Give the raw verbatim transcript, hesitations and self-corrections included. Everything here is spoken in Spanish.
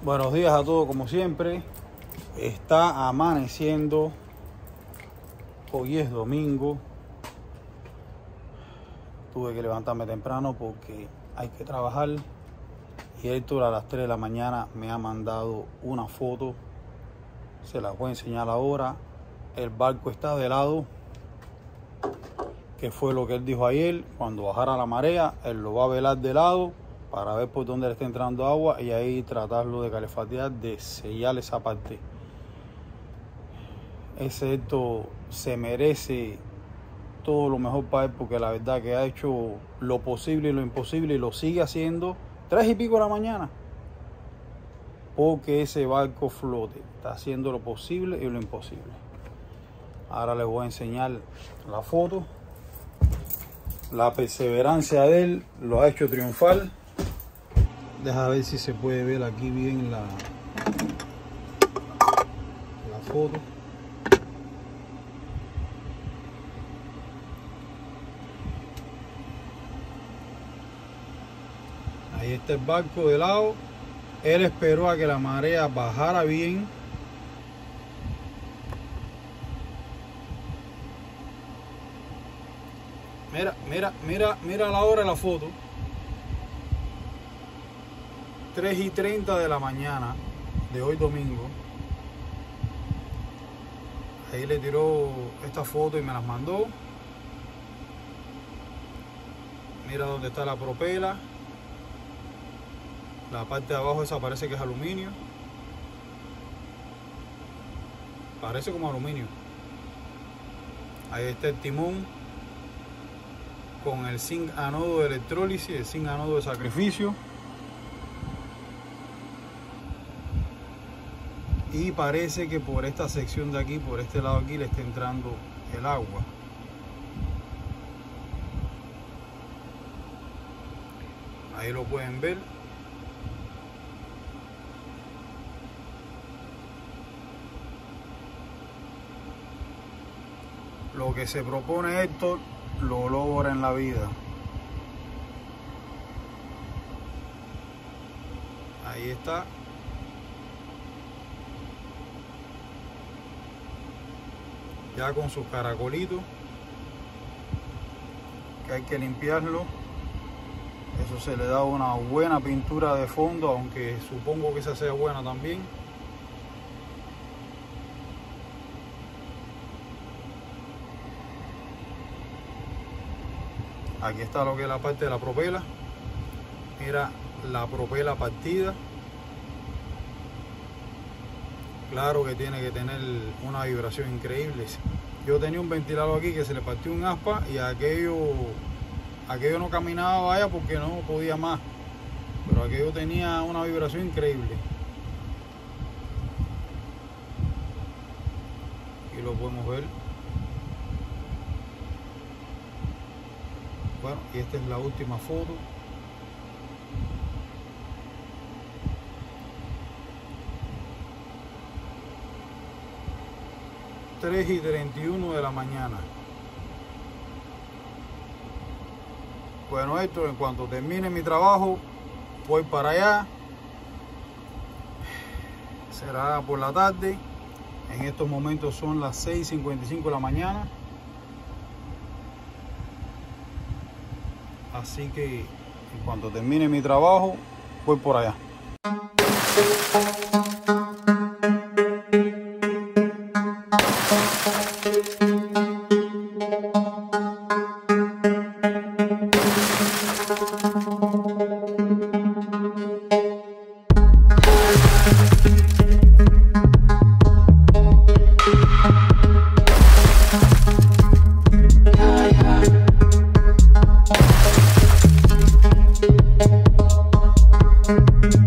Buenos días a todos, como siempre. Está amaneciendo. Hoy es domingo. Tuve que levantarme temprano porque hay que trabajar. Y Héctor a las tres de la mañana me ha mandado una foto. Se la voy a enseñar ahora. El barco está de lado. Que fue lo que él dijo ayer. Cuando bajara la marea, él lo va a velar de lado para ver por dónde le está entrando agua y ahí tratarlo de calefatear, de sellar esa parte. Ese Héctor se merece todo lo mejor para él, porque la verdad que ha hecho lo posible y lo imposible y lo sigue haciendo tres y pico de la mañana porque ese barco flote. Está haciendo lo posible y lo imposible. Ahora les voy a enseñar la foto. La perseverancia de él lo ha hecho triunfar. Deja ver si se puede ver aquí bien la, la foto. Ahí está el barco de lado. Él esperó a que la marea bajara bien. Mira, mira, mira, mira la hora de la foto. tres y treinta de la mañana de hoy domingo. Ahí le tiró esta foto y me las mandó. Mira dónde está la propela. La parte de abajo esa parece que es aluminio. Parece como aluminio. Ahí está el timón con el zinc anodo de electrólisis, el zinc anodo de sacrificio. Y parece que por esta sección de aquí, por este lado aquí, le está entrando el agua. Ahí lo pueden ver. Lo que se propone Héctor lo logra en la vida. Ahí está. Ya con sus caracolitos, que hay que limpiarlo. Eso se le da una buena pintura de fondo, aunque supongo que esa sea buena también. Aquí está lo que es la parte de la propela. Mira la propela partida. Claro que tiene que tener una vibración increíble. Yo tenía un ventilador aquí que se le partió un aspa y aquello, aquello no caminaba, vaya, porque no podía más. Pero aquello tenía una vibración increíble. Aquí lo podemos ver. Bueno, y esta es la última foto. tres y treinta y uno de la mañana. Bueno, esto en cuanto termine mi trabajo, voy para allá. Será por la tarde. En estos momentos son las seis y cincuenta y cinco de la mañana. Así que en cuanto termine mi trabajo, voy por allá. We'll be right back.